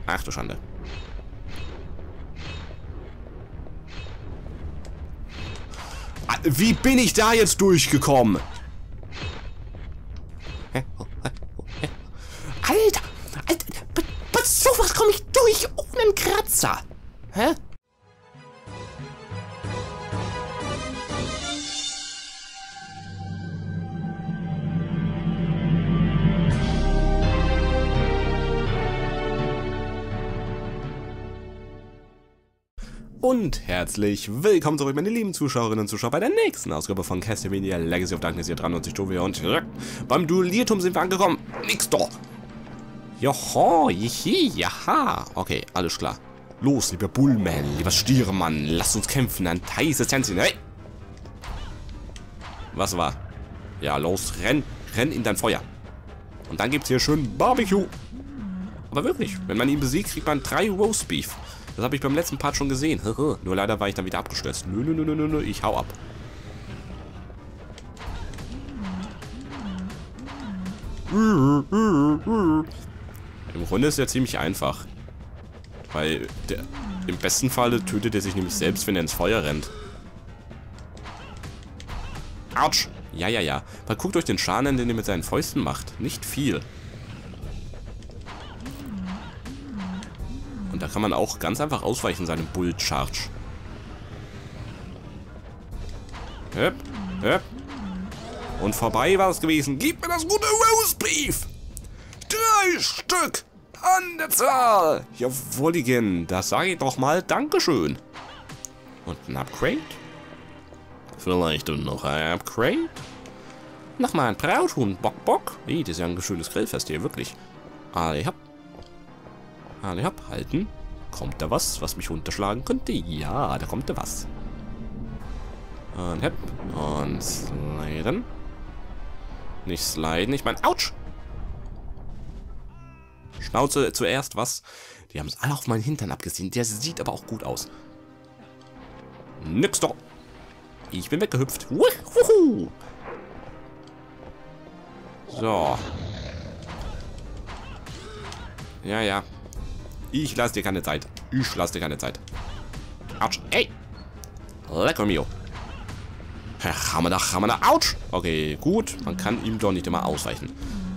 Ach du Schande. Wie bin ich da jetzt durchgekommen? Alter! Bei sowas komme ich durch ohne einen Kratzer. Hä? Und herzlich willkommen zurück, meine lieben Zuschauerinnen und Zuschauer, bei der nächsten Ausgabe von Castlevania Legacy of Darkness hier dran und sich Tobi und beim Duellierturm sind wir angekommen. Nix doch. Joho, jihi, jaha. Okay, alles klar. Los, lieber Bullman, lieber Stiermann, lasst uns kämpfen, ein heißes Tänzchen. Hey! Was war? Ja, los, renn in dein Feuer. Und dann gibt's hier schön Barbecue. Aber wirklich, wenn man ihn besiegt, kriegt man 3 Roastbeef. Das habe ich beim letzten Part schon gesehen. Nur leider war ich dann wieder abgestürzt. Nö, ich hau ab. Im Grunde ist er ziemlich einfach. Weil im besten Falle tötet er sich nämlich selbst, wenn er ins Feuer rennt. Autsch! Ja. Mal guckt euch den Schaden an, den er mit seinen Fäusten macht. Nicht viel. Und da kann man auch ganz einfach ausweichen, seinem Bull Charge. Höp. Und vorbei war es gewesen. Gib mir das gute Roastbeef! 3 Stück an der Zahl! Jawolligen, das sage ich doch mal Dankeschön. Und ein Upgrade? Vielleicht noch ein Upgrade? Nochmal ein Brauthuhn, Bock. Das ist ja ein schönes Grillfest hier, wirklich. Alle hopp, halten. Kommt da was mich unterschlagen könnte? Ja, da kommt da was. Und hepp. Und sliden. Nicht sliden, ich meine, ouch! Schnauze zuerst, was? Die haben es alle auf meinen Hintern abgesehen. Der sieht aber auch gut aus. Nix doch. Ich bin weggehüpft. Wuhu. So. Ja. Ich lasse dir keine Zeit. Autsch. Ey. Lecker mio. Hammer da. Autsch. Okay, gut. Man kann ihm doch nicht immer ausweichen.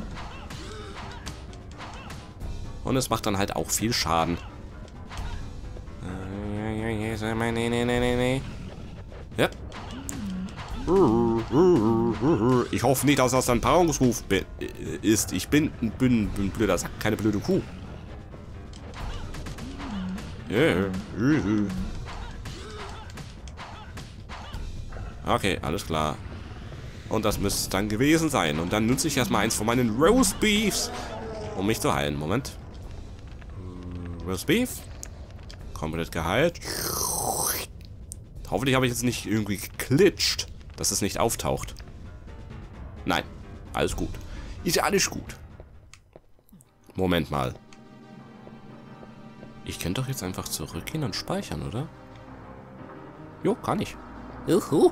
Und es macht dann halt auch viel Schaden. Nee. Ja. Ich hoffe nicht, dass das ein Paarungsruf ist. Ich bin ein blöder Sack, keine blöde Kuh. Okay, alles klar. Und das müsste es dann gewesen sein. Und dann nutze ich erstmal eins von meinen Roastbeefs, um mich zu heilen. Moment. Roastbeef. Komplett geheilt. Hoffentlich habe ich jetzt nicht irgendwie geklitscht, dass es nicht auftaucht. Nein, alles gut. Ist ja alles gut. Moment mal. Ich könnte doch jetzt einfach zurückgehen und speichern, oder? Jo, kann ich. Juhu.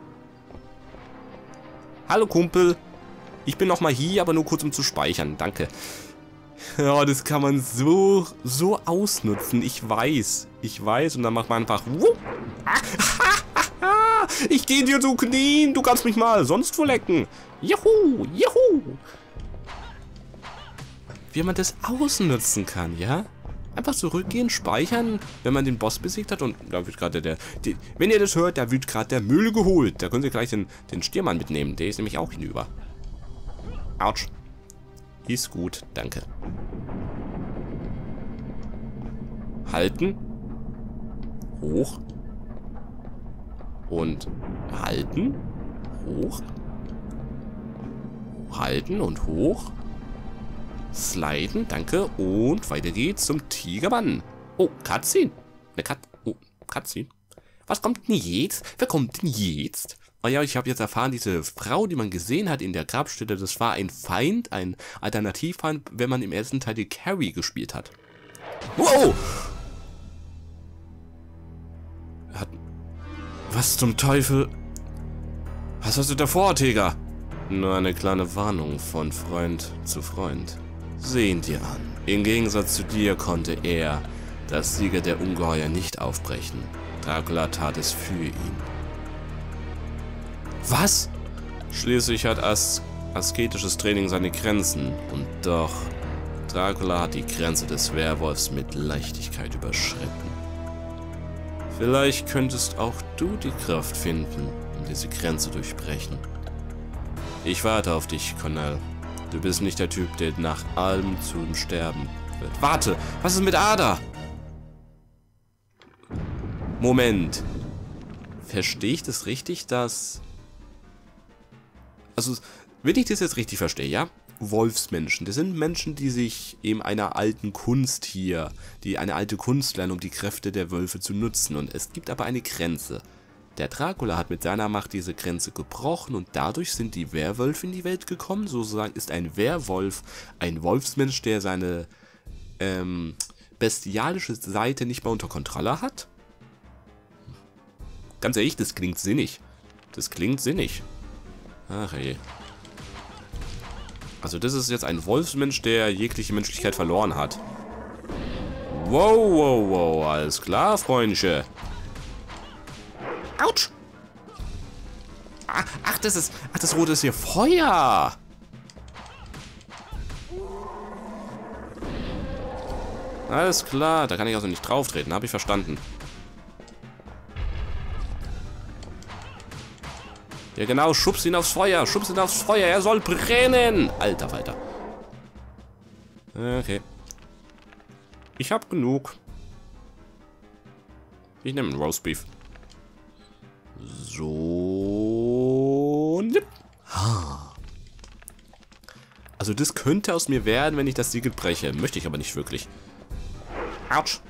Hallo Kumpel. Ich bin nochmal hier, aber nur kurz um zu speichern. Danke. Ja, das kann man so ausnutzen. Ich weiß. Und dann macht man einfach... Ich gehe dir zu Knien. Du kannst mich mal sonst wo lecken. Juhu. Wie man das ausnutzen kann, ja? Einfach zurückgehen, speichern, wenn man den Boss besiegt hat. Und da wird gerade wenn ihr das hört, da wird gerade der Müll geholt. Da könnt ihr gleich den Stiermann mitnehmen. Der ist nämlich auch hinüber. Autsch. Ist gut, danke. Halten. Hoch. Und halten. Hoch. Halten und hoch. Sliden, danke. Und weiter geht's zum Tigermann. Oh, Cutscene. Cutscene. Was kommt denn jetzt? Wer kommt denn jetzt? Oh ja, ich habe jetzt erfahren, diese Frau, die man gesehen hat in der Grabstätte, das war ein Feind, ein Alternativfeind, wenn man im ersten Teil die Carrie gespielt hat. Wow! Was zum Teufel? Was hast du davor, Tiger? Nur eine kleine Warnung von Freund zu Freund. Sehen dir an. Im Gegensatz zu dir konnte er, das Siegel der Ungeheuer, nicht aufbrechen. Dracula tat es für ihn. Was? Schließlich hat asketisches Training seine Grenzen. Und doch, Dracula hat die Grenze des Werwolfs mit Leichtigkeit überschritten. Vielleicht könntest auch du die Kraft finden, um diese Grenze durchbrechen. Ich warte auf dich, Cornell. Du bist nicht der Typ, der nach allem zum Sterben wird. Warte, was ist mit Ada? Moment. Verstehe ich das richtig, dass... Also, wenn ich das jetzt richtig verstehe, ja? Wolfsmenschen, das sind Menschen, die sich eben einer alten Kunst hier, die eine alte Kunst lernen, um die Kräfte der Wölfe zu nutzen. Und es gibt aber eine Grenze. Der Dracula hat mit seiner Macht diese Grenze gebrochen und dadurch sind die Werwölfe in die Welt gekommen. Sozusagen ist ein Werwolf ein Wolfsmensch, der seine bestialische Seite nicht mehr unter Kontrolle hat. Ganz ehrlich, das klingt sinnig. Das klingt sinnig. Ach je. Also das ist jetzt ein Wolfsmensch, der jegliche Menschlichkeit verloren hat. Wow, wow, wow. Alles klar, Freundchen. Autsch! Ach, das rote ist hier Feuer! Alles klar, da kann ich also nicht drauf treten, habe ich verstanden. Ja genau, schubst ihn aufs Feuer, er soll brennen! Alter Falter. Okay. Ich hab genug. Ich nehme einen Roastbeef. So. Also das könnte aus mir werden, wenn ich das Siegel breche. Möchte ich aber nicht wirklich. Autsch.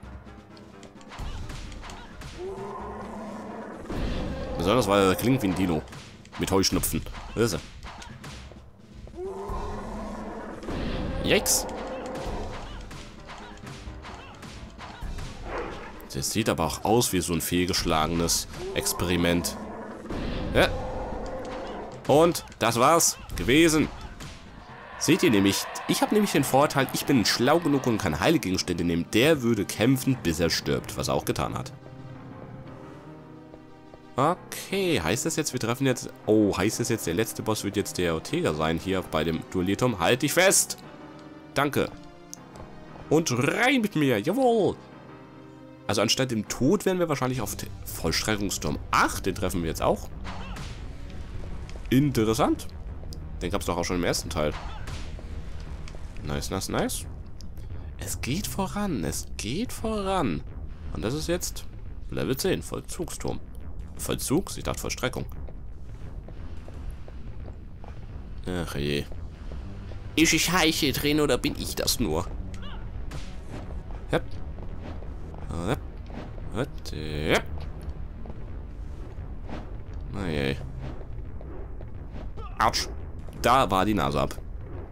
Besonders, weil er klingt wie ein Dino. Mit Heuschnupfen. Da ist er. Yikes. Das sieht aber auch aus wie so ein fehlgeschlagenes Experiment. Ja. Und das war's gewesen. Seht ihr nämlich, ich habe nämlich den Vorteil, ich bin schlau genug und kann Heilgegenstände nehmen. Der würde kämpfen, bis er stirbt, was er auch getan hat. Okay, heißt das jetzt, wir treffen jetzt... Oh, heißt das jetzt, der letzte Boss wird jetzt der Ortega sein, hier bei dem Duellitum? Halt dich fest! Danke. Und rein mit mir, jawohl! Also anstatt dem Tod werden wir wahrscheinlich auf den Vollstreckungsturm 8. Den treffen wir jetzt auch. Interessant. Den gab es doch auch schon im ersten Teil. Nice, nice, nice. Es geht voran, es geht voran. Und das ist jetzt Level 10, Vollzugsturm. Vollzug? Ich dachte Vollstreckung. Ach je. Ist ich Heiche drin oder bin ich das nur? Yep. Yep. Oh je. Autsch. Da war die Nase ab.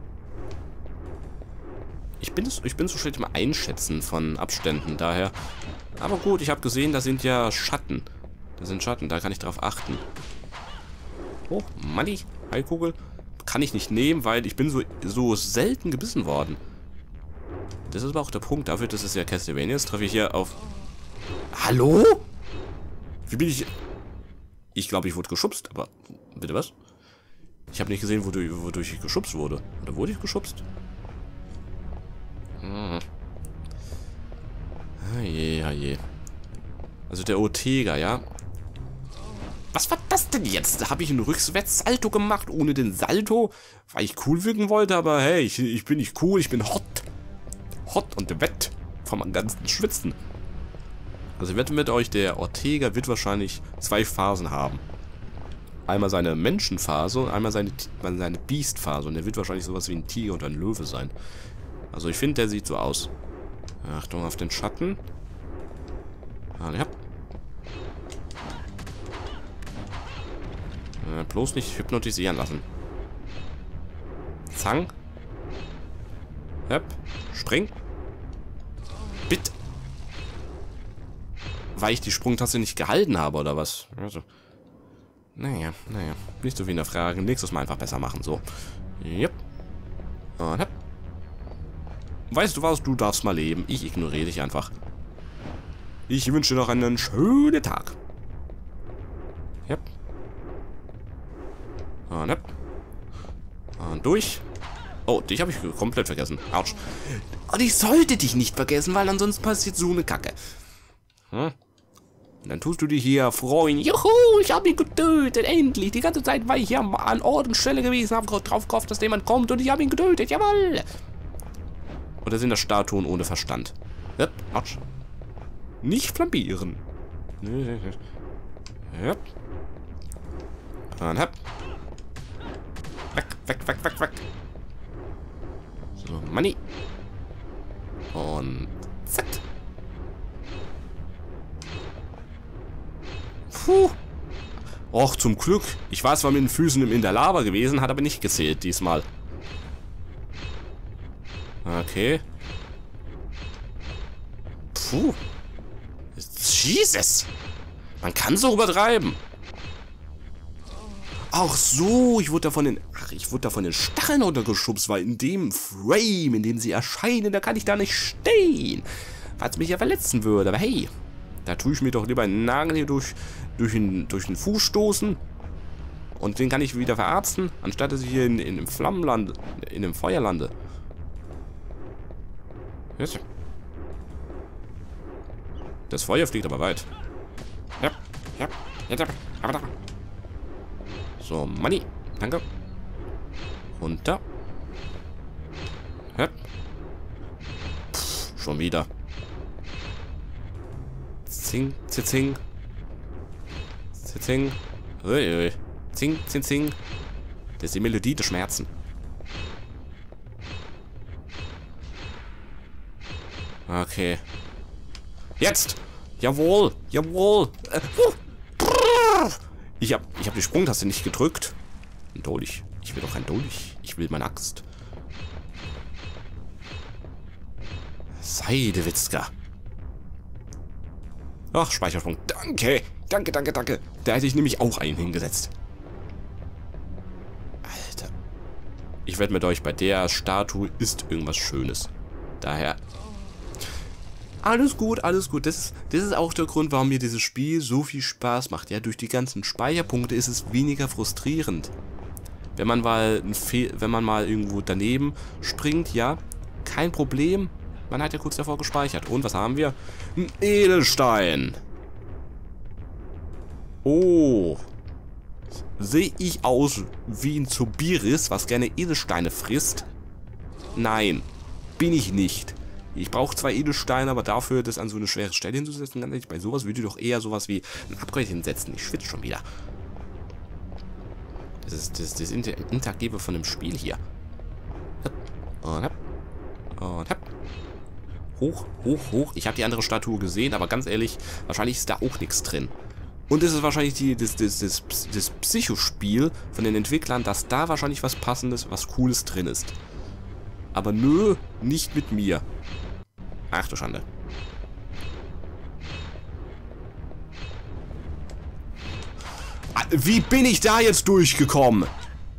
Ich bin so schlecht im Einschätzen von Abständen, daher. Aber gut, ich habe gesehen, da sind ja Schatten. Da sind Schatten, da kann ich drauf achten. Oh, Manni, Heilkugel. Kann ich nicht nehmen, weil ich bin so selten gebissen worden. Das ist aber auch der Punkt dafür, dass es ja Castlevania ist, treffe ich hier auf... Hallo? Wie bin ich... Ich glaube, ich wurde geschubst, aber... Bitte was? Ich habe nicht gesehen, wodurch ich geschubst wurde. Oder wurde ich geschubst? Hm. Haje, haje. Also der Ortega, ja? Was war das denn jetzt? Da habe ich einen Rückwärts-Salto gemacht, ohne den Salto, weil ich cool wirken wollte, aber hey, ich bin nicht cool, ich bin hot. Hot und wett vom ganzen Schwitzen. Also ich wette mit euch, der Ortega wird wahrscheinlich 2 Phasen haben. Einmal seine Menschenphase und einmal seine Beast-Phase. Und der wird wahrscheinlich sowas wie ein Tiger und ein Löwe sein. Also ich finde, der sieht so aus. Achtung auf den Schatten. Ah, ja. Bloß nicht hypnotisieren lassen. Zang. Hep. Spring. Bitte. Weil ich die Sprungtaste nicht gehalten habe, oder was? Also. Naja. Nicht so viel hinterfragen. Nächstes Mal einfach besser machen, so. Yep. Und hep. weißt du was, du darfst mal leben. Ich ignoriere dich einfach. Ich wünsche dir noch einen schönen Tag. Yep. Und yep. Und durch. Oh, dich habe ich komplett vergessen. Autsch. Und ich sollte dich nicht vergessen, weil ansonsten passiert so eine Kacke. Hm? Und dann tust du dich hier freuen. Juhu, ich habe ihn getötet. Endlich. Die ganze Zeit war ich hier an Ort und Stelle gewesen, habe drauf gehofft, dass jemand kommt und ich habe ihn getötet. Jawohl. Oder sind das Statuen ohne Verstand? Yep. Autsch. Nicht flambieren. Yep. Und hab. Weg, weg, weg, weg, weg. So, Money. Und zack. Puh. Och, zum Glück. Ich war zwar mit den Füßen in der Lava gewesen, hat aber nicht gezählt diesmal. Okay. Puh. Jesus. Man kann so übertreiben. Ach so, ich wurde da von den Stacheln runtergeschubst, weil in dem Frame, in dem sie erscheinen, da kann ich da nicht stehen. Weil es mich ja verletzen würde. Aber hey, da tue ich mir doch lieber einen Nagel hier durch den Fuß stoßen. Und den kann ich wieder verarzten, anstatt dass ich hier in dem Flammen lande, in dem Feuer lande. Jetzt. Das Feuer fliegt aber weit. Ja, ja, ja, aber da. So, Money. Danke. Runter. Hep. Schon wieder. Zing, zing. Zing. Ui. Zing, zing, zing. Das ist die Melodie der Schmerzen. Okay. Jetzt! Jawohl! Jawohl! Ich hab die Sprungtaste nicht gedrückt. Ein Dolch. Ich will doch kein Dolch. Ich will meine Axt. Seidewitzka. Ach, Speichersprung. Danke! Danke, danke, danke. Da hätte ich nämlich auch einen hingesetzt. Alter. Ich wette mit euch, bei der Statue ist irgendwas Schönes. Daher... Alles gut, alles gut. Das ist auch der Grund, warum mir dieses Spiel so viel Spaß macht. Ja, durch die ganzen Speicherpunkte ist es weniger frustrierend. Wenn man mal irgendwo daneben springt, ja, kein Problem. Man hat ja kurz davor gespeichert. Und was haben wir? Ein Edelstein. Oh. Sehe ich aus wie ein Zobiris, was gerne Edelsteine frisst? Nein, bin ich nicht. Ich brauche 2 Edelsteine, aber dafür das an so eine schwere Stelle hinzusetzen, ganz ehrlich, bei sowas würde ich doch eher sowas wie ein Upgrade hinsetzen. Ich schwitze schon wieder. Das ist das Interaktive von dem Spiel hier. Und hab. Und hab. Hoch, hoch, hoch. Ich habe die andere Statue gesehen, aber ganz ehrlich, wahrscheinlich ist da auch nichts drin. Und es ist wahrscheinlich das Psychospiel von den Entwicklern, dass da wahrscheinlich was Passendes, was Cooles drin ist. Aber nö, nicht mit mir. Ach du Schande. Wie bin ich da jetzt durchgekommen?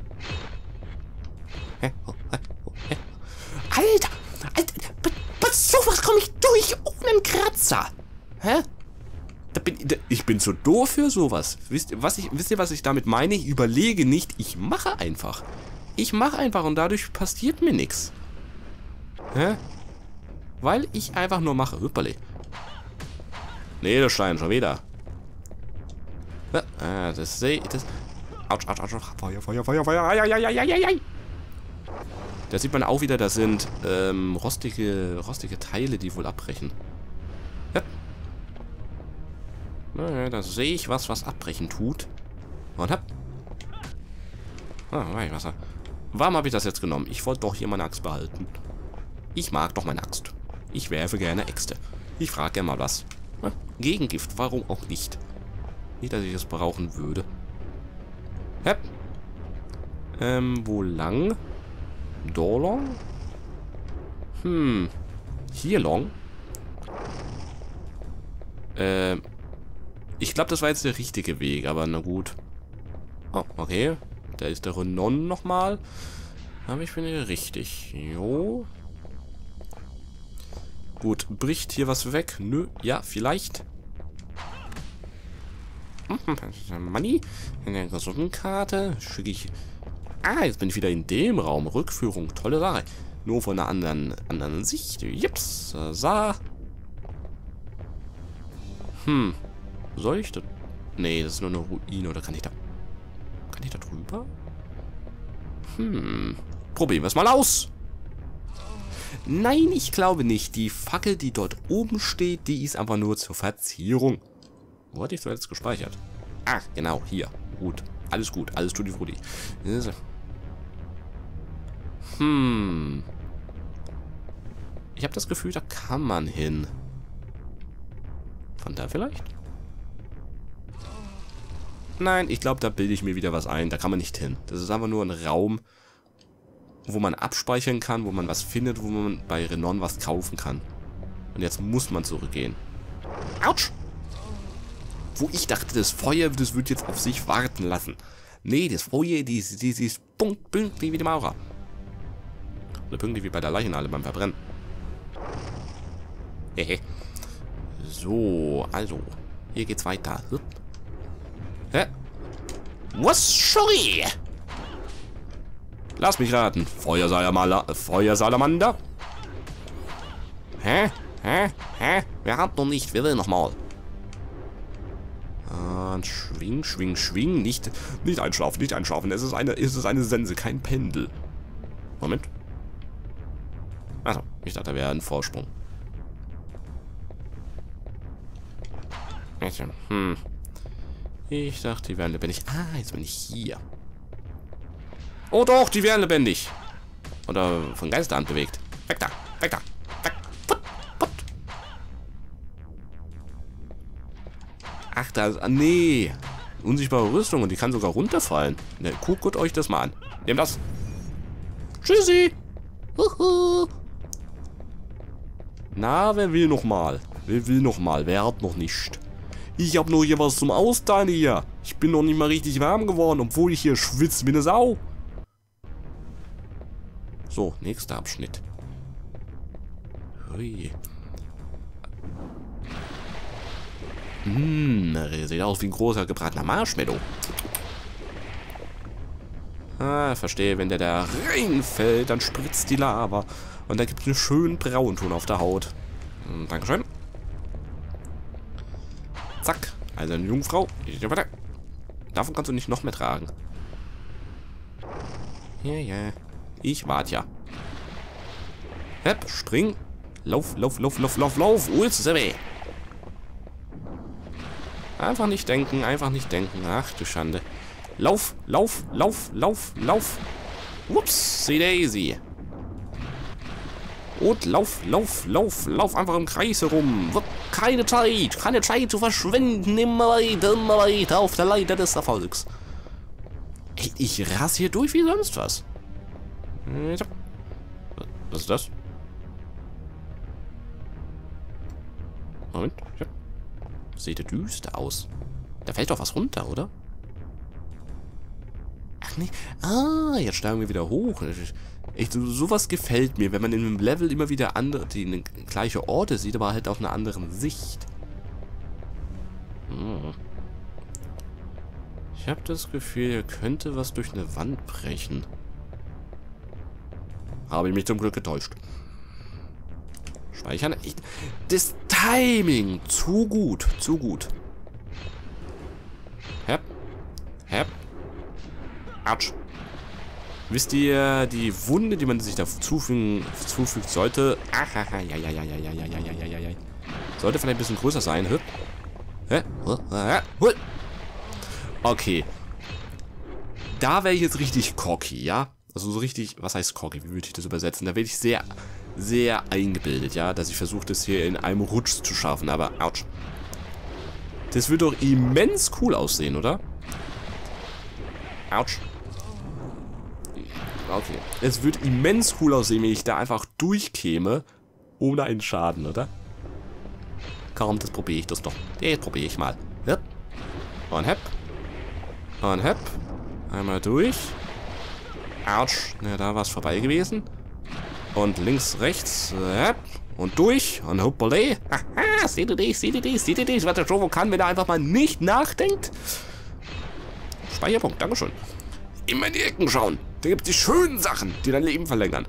Alter! Bei sowas komme ich durch ohne einen Kratzer. Hä? Ich bin zu doof für sowas. Wisst ihr, was ich damit meine? Ich überlege nicht, ich mache einfach. Ich mache einfach und dadurch passiert mir nichts. Hä? Weil ich einfach nur mache. Hüpperle. Nee, der Stein schon wieder. Das sehe ich. Autsch, autsch, autsch. Feuer, Feuer, Feuer, Feuer. Ai. Da sieht man auch wieder, das sind rostige Teile, die wohl abbrechen. Ja. Naja, da sehe ich was abbrechen tut. Und hab. Wasser. Warum habe ich das jetzt genommen? Ich wollte doch hier meine Axt behalten. Ich mag doch meine Axt. Ich werfe gerne Äxte. Ich frage gerne mal was. Gegengift, warum auch nicht? Nicht, dass ich es brauchen würde. Hep. Wo lang? Da long? Hier long? Ich glaube, das war jetzt der richtige Weg, aber na gut. Oh, okay. Da ist der Renon nochmal. Aber ich bin hier richtig. Jo. Gut, bricht hier was weg? Nö, ja, vielleicht. Money. In der Gesundkarte schicke ich... Ah, jetzt bin ich wieder in dem Raum. Rückführung, tolle Sache. Nur von einer anderen Sicht. Jips, so. Soll ich da... Nee, das ist nur eine Ruine. Oder kann ich da... Kann ich da drüber? Probieren wir es mal aus. Nein, ich glaube nicht. Die Fackel, die dort oben steht, die ist einfach nur zur Verzierung. Wo hatte ich zuletzt gespeichert? Ah, genau, hier. Gut. Alles gut. Alles tutti frutti. Ich habe das Gefühl, da kann man hin. Von da vielleicht? Nein, ich glaube, da bilde ich mir wieder was ein. Da kann man nicht hin. Das ist einfach nur ein Raum, wo man abspeichern kann, wo man was findet, wo man bei Renon was kaufen kann. Und jetzt muss man zurückgehen. Autsch! Wo ich dachte, das Feuer, das wird jetzt auf sich warten lassen. Nee, das Feuer, die ist pünktlich wie die Maurer. Oder pünktlich wie bei der Leichenhalle beim Verbrennen. Hehe. So, also. Hier geht's weiter. Hä? Was? Sorry! Lass mich raten. Feuersalamander? Hä? Wer hat noch nicht? Wer will noch mal? Und schwing. Nicht einschlafen. Es ist eine Sense, kein Pendel. Moment. Achso, ich dachte, da wäre ein Vorsprung. Ich dachte, die wären lebendig. Ah, jetzt bin ich hier. Oh doch, die wären lebendig. Oder von Geisterhand bewegt. Weg da. Weg. Put. Ach, nee. Unsichtbare Rüstung und die kann sogar runterfallen. Ne, guckt euch das mal an. Nehmt das. Tschüssi. Na, wer will noch mal? Wer hat noch nicht? Ich hab nur hier was zum Austeilen hier. Ich bin noch nicht mal richtig warm geworden, obwohl ich hier schwitze wie eine Sau. So, nächster Abschnitt. Hui. Sieht aus wie ein großer gebratener Marshmallow. Ah, verstehe, wenn der da reinfällt, dann spritzt die Lava. Und da gibt es einen schönen Braunton auf der Haut. Dankeschön. Zack. Also eine Jungfrau. Davon kannst du nicht noch mehr tragen. Ja. Ich warte ja. Hepp, spring. Lauf. Ulzebe. Einfach nicht denken. Ach du Schande. Lauf. Upsi Daisy. Und lauf einfach im Kreis herum. Keine Zeit zu verschwenden. Immer weiter auf der Leiter des Erfolgs. Ey, ich rasse hier durch wie sonst was. Was ist das? Moment. Sieht ja düster aus. Da fällt doch was runter, oder? Ach nee. Ah, jetzt steigen wir wieder hoch. Echt, sowas gefällt mir, wenn man in einem Level immer wieder die gleiche Orte sieht, aber halt auf einer anderen Sicht. Ich habe das Gefühl, hier könnte was durch eine Wand brechen. Habe ich mich zum Glück getäuscht. Speichern. Das Timing. Zu gut. Hepp. Autsch. Wisst ihr, die Wunde, die man sich da zufügt, sollte... Sollte vielleicht ein bisschen größer sein. Okay. Da wäre ich jetzt richtig cocky, ja? Also so richtig... Was heißt cocky? Wie würde ich das übersetzen? Da wäre ich sehr, sehr eingebildet, ja? Dass ich versuche, das hier in einem Rutsch zu schaffen. Aber, ouch. Das wird doch immens cool aussehen, oder? Autsch. Okay. Es wird immens cool aussehen, wenn ich da einfach durchkäme, ohne einen Schaden, oder? Komm, das probiere ich das doch. Jetzt probiere ich mal. Hepp. Und hepp. Einmal durch. Autsch. Na, da war es vorbei gewesen. Und links, rechts. Hepp. Und durch. Und hoppala. Haha, seht ihr das, was der Jovo kann, wenn er einfach mal nicht nachdenkt? Speicherpunkt, Dankeschön. Immer in die Ecken schauen. Da gibt es die schönen Sachen, die dein Leben verlängern.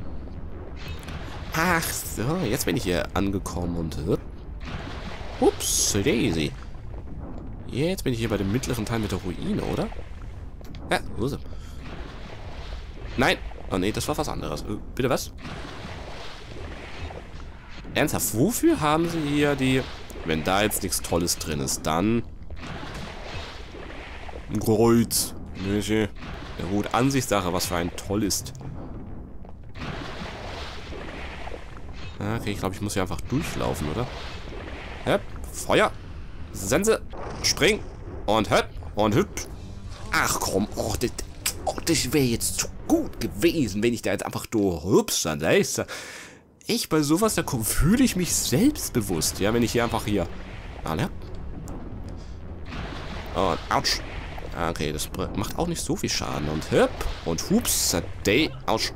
Ach so, jetzt bin ich hier angekommen und... Ups, Daisy. Jetzt bin ich hier bei dem mittleren Teil mit der Ruine, oder? Ja, wo ist er? Nein. Oh nee, das war was anderes. Bitte was? Ernsthaft, wofür haben sie hier die... Wenn da jetzt nichts Tolles drin ist, dann... Ein Kreuz. Ja gut, Ansichtssache, was für ein Toll ist. Okay, ich glaube, ich muss hier einfach durchlaufen, oder? Hep, Feuer. Sense. Spring. Und hep. Und hüpp. Ach komm, das wäre jetzt zu gut gewesen, wenn ich da jetzt einfach durchhüpsch. Ich bei sowas, da fühle ich mich selbstbewusst, ja, wenn ich hier einfach hier... Und ouch. Okay, das macht auch nicht so viel Schaden. Und hüpp. Und hups. Ouch.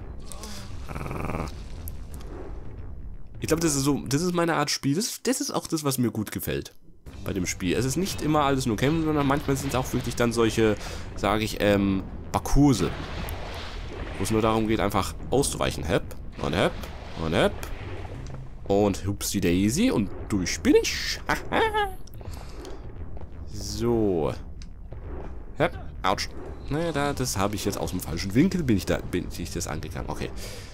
Ich glaube, das ist meine Art Spiel. Das ist auch das, was mir gut gefällt bei dem Spiel. Es ist nicht immer alles nur kämpfen, sondern manchmal sind es auch wirklich dann solche, sage ich, Parcourse. Wo es nur darum geht, einfach auszuweichen. Hep. Und hep. Und hep. Und hupsi daisy. Und durch bin ich. So. Hep. Autsch. Naja, das habe ich jetzt aus dem falschen Winkel. Bin ich das angegangen. Okay.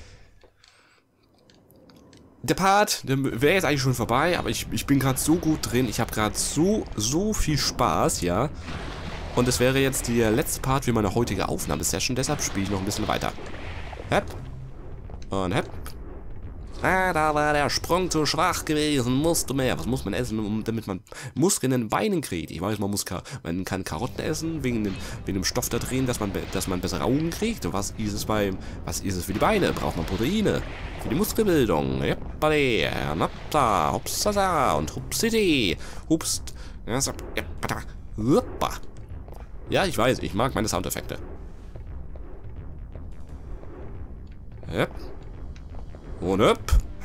Der Part, der wäre jetzt eigentlich schon vorbei, aber ich bin gerade so gut drin. Ich habe gerade so viel Spaß, ja. Und es wäre jetzt der letzte Part für meine heutige Aufnahmesession. Deshalb spiele ich noch ein bisschen weiter. Hep. Und hep. Ah, da war der Sprung zu schwach gewesen. Musste mehr. Was muss man essen, damit man Muskeln in den Beinen kriegt? Ich weiß, man kann Karotten essen, wegen dem Stoff da drin, dass man bessere Augen kriegt. Und was ist es für die Beine? Braucht man Proteine? Für die Muskelbildung. Hopsa, hopsa, und hupsidi. Hupst. Ja, ich weiß, ich mag meine Soundeffekte. Yep. Und hüpp.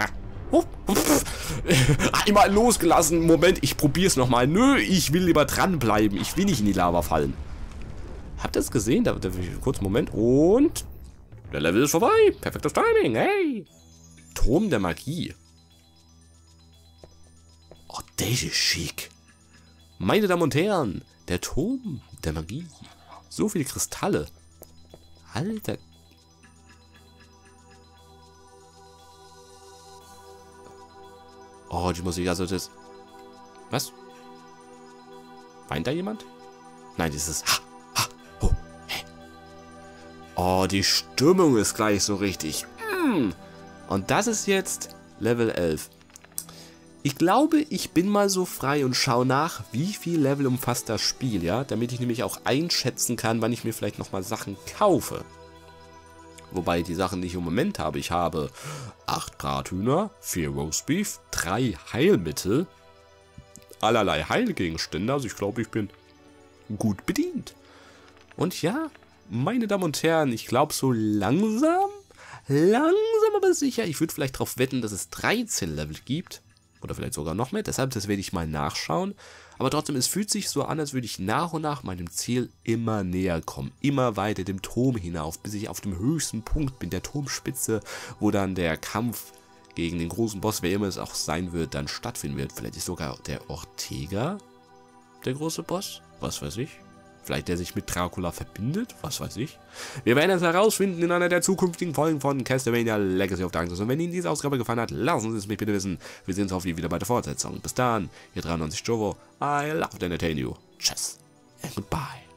Einmal losgelassen. Moment, ich probier's nochmal. Nö, ich will lieber dranbleiben. Ich will nicht in die Lava fallen. Habt ihr es gesehen? Kurz Moment. Und der Level ist vorbei. Perfektes Timing. Hey. Turm der Magie. Oh, das ist schick. Meine Damen und Herren, der Turm der Magie. So viele Kristalle. Alter. Oh, die Musik, also das... Was? Weint da jemand? Nein, dieses... Oh, die Stimmung ist gleich so richtig. Und das ist jetzt Level 11. Ich glaube, ich bin mal so frei und schaue nach, wie viel Level umfasst das Spiel, ja? Damit ich nämlich auch einschätzen kann, wann ich mir vielleicht nochmal Sachen kaufe. Wobei die Sachen, die ich im Moment habe, ich habe 8 Brathühner, 4 Roastbeef, 3 Heilmittel, allerlei Heilgegenstände. Also ich glaube, ich bin gut bedient. Und ja, meine Damen und Herren, ich glaube so langsam aber sicher, ich würde vielleicht darauf wetten, dass es 13 Level gibt. Oder vielleicht sogar noch mehr, deshalb, das werde ich mal nachschauen. Aber trotzdem, es fühlt sich so an, als würde ich nach und nach meinem Ziel immer näher kommen. Immer weiter dem Turm hinauf, bis ich auf dem höchsten Punkt bin, der Turmspitze, wo dann der Kampf gegen den großen Boss, wer immer es auch sein wird, dann stattfinden wird. Vielleicht ist sogar der Ortega der große Boss, was weiß ich. Vielleicht der sich mit Dracula verbindet, was weiß ich. Wir werden es herausfinden in einer der zukünftigen Folgen von Castlevania Legacy of Darkness. Und wenn Ihnen diese Ausgabe gefallen hat, lassen Sie es mich bitte wissen. Wir sehen uns hoffentlich wieder bei der Fortsetzung. Bis dann, hier 93 Jovo. I love to entertain you. Tschüss and goodbye.